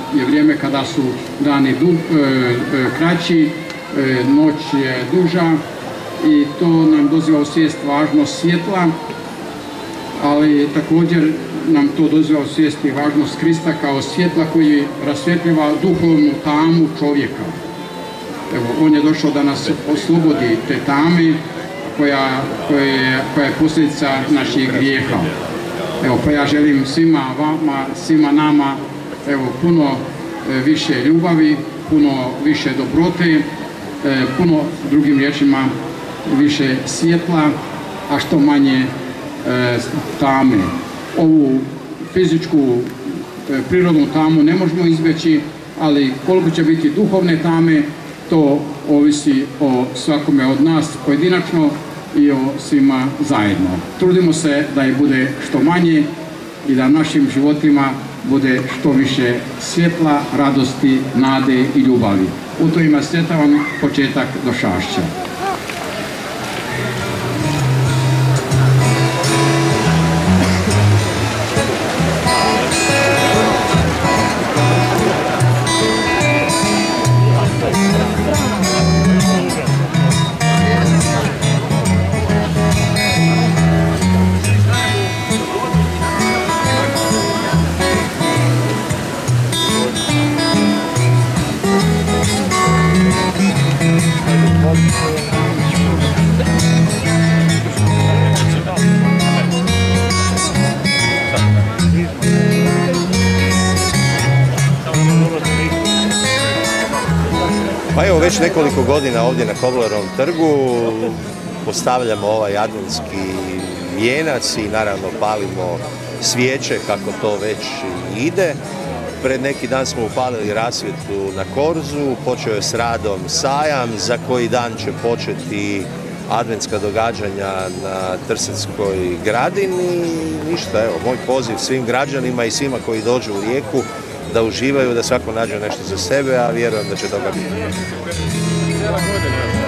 je vrijeme kada su dani kraći, noć je duža i to nam doziva u svijest važnost svjetla, ali također nam to doziva u svijesti važnost Krista kao svjetla koji rasvjetljava duhovnu tamu čovjeka. Evo, on je došao da nas oslobodi te tame koja je posljedica naših grijeha. Evo, pa ja želim svima vama, svima nama, evo, puno više ljubavi, puno više dobrote, puno, drugim riječima, više svjetla, a što manje tame. Ovu fizičku, prirodnu tamu ne možemo izbjeći, ali koliko će biti duhovne tame, to ovisi o svakome od nas pojedinačno i o svima zajedno. Trudimo se da je bude što manje i da našim životima bude što više svjetla, radosti, nade i ljubavi. U to ima svjetavan početak došašća. Pa evo, već nekoliko godina ovdje na Koblerovom trgu postavljamo ovaj adventski vijenac i naravno palimo svijeće kako to već ide. Pred neki dan smo upalili rasvjetu na Korzu, počeo je s radom sajam, za koji dan će početi adventska događanja na Trstenskoj gradini. Ništa, evo, moj poziv svim građanima i svima koji dođu u Rijeku da uživaju, da svako nađe nešto za sebe, a vjerujem da će toga biti.